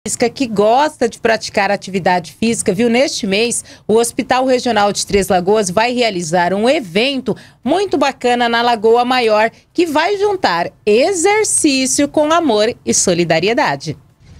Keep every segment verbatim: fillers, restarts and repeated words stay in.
física que gosta de praticar atividade física, viu? Neste mês, o Hospital Regional de Três Lagoas vai realizar um evento muito bacana na Lagoa Maior, que vai juntar exercício com amor e solidariedade.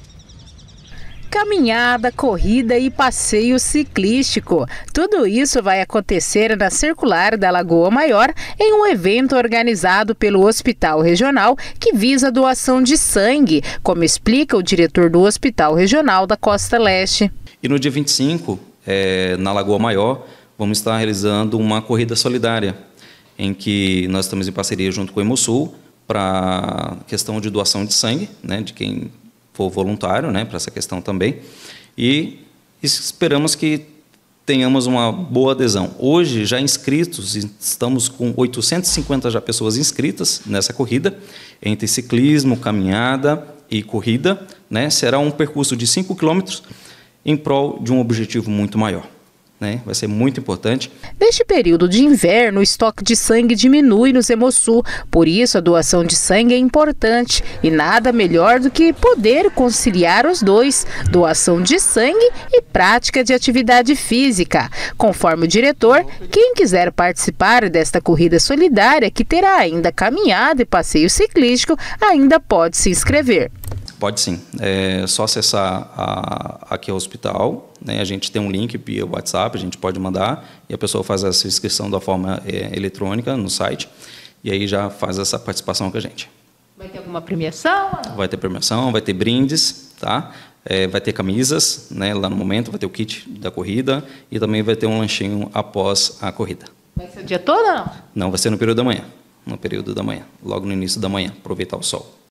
Caminhada, corrida e passeio ciclístico. Tudo isso vai acontecer na Circular da Lagoa Maior em um evento organizado pelo Hospital Regional que visa a doação de sangue, como explica o diretor do Hospital Regional da Costa Leste. E no dia vinte e cinco, é, na Lagoa Maior, vamos estar realizando uma corrida solidária, em que nós estamos em parceria junto com o Hemosul para a questão de doação de sangue, né, de quem for voluntário, né, para essa questão também, e esperamos que tenhamos uma boa adesão. Hoje, já inscritos, estamos com oitocentas e cinquenta já pessoas inscritas nessa corrida, entre ciclismo, caminhada e corrida, né, será um percurso de cinco quilômetros em prol de um objetivo muito maior. Né? Vai ser muito importante. Neste período de inverno, o estoque de sangue diminui nos Hemosul, por isso a doação de sangue é importante e nada melhor do que poder conciliar os dois, doação de sangue e prática de atividade física. Conforme o diretor, quem quiser participar desta corrida solidária, que terá ainda caminhada e passeio ciclístico, ainda pode se inscrever. Pode sim, é só acessar a, aqui ao hospital, né? A gente tem um link via WhatsApp, a gente pode mandar e a pessoa faz essa inscrição da forma é, eletrônica no site e aí já faz essa participação com a gente. Vai ter alguma premiação? Vai ter premiação, vai ter brindes, tá? É, vai ter camisas, né? Lá no momento vai ter o kit da corrida e também vai ter um lanchinho após a corrida. Vai ser o dia todo ou não? Não, vai ser no período da manhã, no período da manhã, logo no início da manhã, aproveitar o sol.